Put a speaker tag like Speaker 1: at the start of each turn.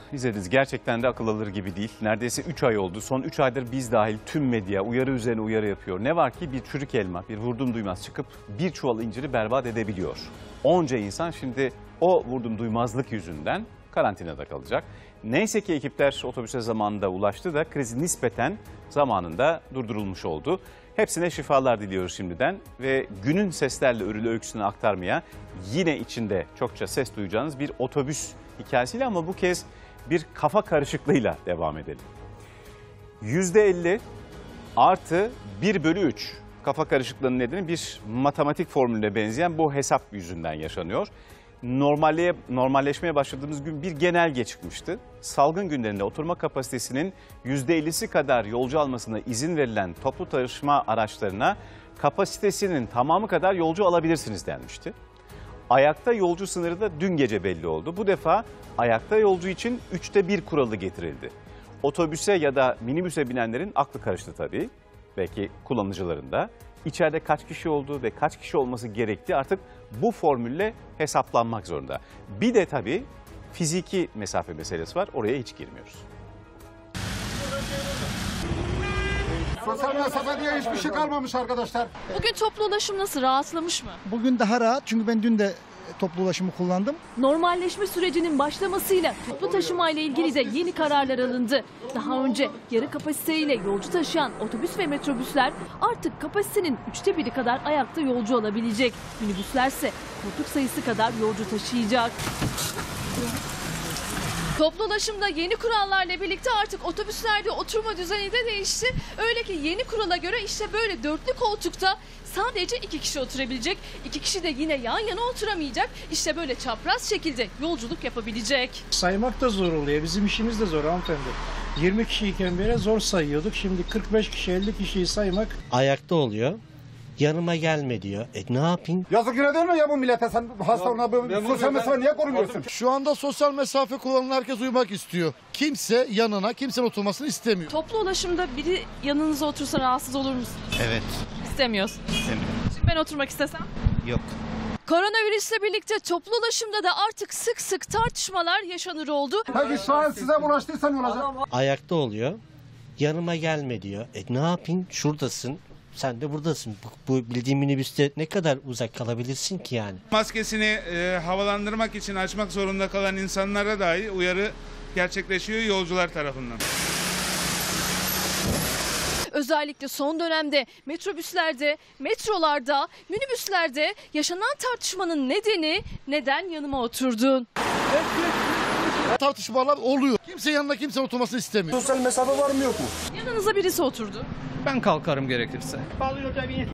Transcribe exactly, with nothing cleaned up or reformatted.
Speaker 1: izlediniz. Gerçekten de akıl alır gibi değil. Neredeyse üç ay oldu. Son üç aydır biz dahil tüm medya uyarı üzerine uyarı yapıyor. Ne var ki bir çürük elma, bir vurdum duymaz çıkıp bir çuval inciri berbat edebiliyor. Onca insan şimdi o vurdum duymazlık yüzünden karantinada kalacak. Neyse ki ekipler otobüse zamanında ulaştı da kriz nispeten zamanında durdurulmuş oldu. Hepsine şifalar diliyoruz şimdiden ve günün seslerle örülü öyküsünü aktarmaya yine içinde çokça ses duyacağınız bir otobüs hikayesiyle ama bu kez bir kafa karışıklığıyla devam edelim. yüzde elli artı bir bölü üç kafa karışıklığının nedeni bir matematik formülüne benzeyen bu hesap yüzünden yaşanıyor. Normalliğe, normalleşmeye başladığımız gün bir genelge çıkmıştı. Salgın günlerinde oturma kapasitesinin yüzde ellisi kadar yolcu almasına izin verilen toplu taşıma araçlarına kapasitesinin tamamı kadar yolcu alabilirsiniz denmişti. Ayakta yolcu sınırı da dün gece belli oldu. Bu defa ayakta yolcu için üçte bir kuralı getirildi. Otobüse ya da minibüse binenlerin aklı karıştı tabii. Belki kullanıcıların da. İçeride kaç kişi olduğu ve kaç kişi olması gerektiği artık bu formülle hesaplanmak zorunda. Bir de tabii fiziki mesafe meselesi var. Oraya hiç girmiyoruz.
Speaker 2: Sosyal mesafe diye hiçbir şey kalmamış arkadaşlar.
Speaker 3: Bugün toplu ulaşım nasıl? Rahatlamış mı?
Speaker 4: Bugün daha rahat çünkü ben dün de toplu ulaşımı kullandım.
Speaker 3: Normalleşme sürecinin başlamasıyla toplu taşıma ile ilgili de yeni kararlar alındı. Daha önce yarı kapasiteyle yolcu taşıyan otobüs ve metrobüsler artık kapasitenin üçte biri kadar ayakta yolcu alabilecek. Minibüslerse koltuk sayısı kadar yolcu taşıyacak. Toplu ulaşımda yeni kurallarla birlikte artık otobüslerde oturma düzeni de değişti. Öyle ki yeni kurala göre işte böyle dörtlü koltukta sadece iki kişi oturabilecek. İki kişi de yine yan yana oturamayacak. İşte böyle çapraz şekilde yolculuk yapabilecek.
Speaker 5: Saymak da zor oluyor. Bizim işimiz de zor hanımefendi. yirmi kişiyken bile zor sayıyorduk. Şimdi kırk beş kişi elli kişiyi saymak.
Speaker 6: Ayakta oluyor. Yanıma gelme diyor. E ne yapayım?
Speaker 2: Yazık yine değil mi ya bu millete, sen hasta ona böyle sosyal mesafe niye korumuyorsun?
Speaker 7: Şu anda sosyal mesafe kullanan herkes uyumak istiyor. Kimse yanına kimsenin oturmasını istemiyor.
Speaker 3: Toplu ulaşımda biri yanınıza otursa rahatsız olur musunuz?
Speaker 6: Evet.
Speaker 3: İstemiyorsun.
Speaker 6: İstemiyorum.
Speaker 3: Şimdi ben oturmak istesem?
Speaker 6: Yok.
Speaker 3: Koronavirüsle birlikte toplu ulaşımda da artık sık sık tartışmalar yaşanır oldu.
Speaker 2: Peki şu an size bulaştıysa ne olacak?
Speaker 6: Ayakta oluyor. Yanıma gelme diyor. E ne yapayım? Şuradasın. Sen de buradasın. Bu, bu bildiğin minibüste ne kadar uzak kalabilirsin ki yani?
Speaker 8: Maskesini e, havalandırmak için açmak zorunda kalan insanlara dahi uyarı gerçekleşiyor yolcular tarafından.
Speaker 3: Özellikle son dönemde metrobüslerde, metrolarda, minibüslerde yaşanan tartışmanın nedeni neden yanıma oturdun?
Speaker 7: Tartışmalar oluyor. Kimse yanına kimsenin oturmasını istemiyor.
Speaker 2: Sosyal mesafe var mı yok mu?
Speaker 3: Yanınıza birisi oturdu.
Speaker 9: Ben kalkarım gerekirse.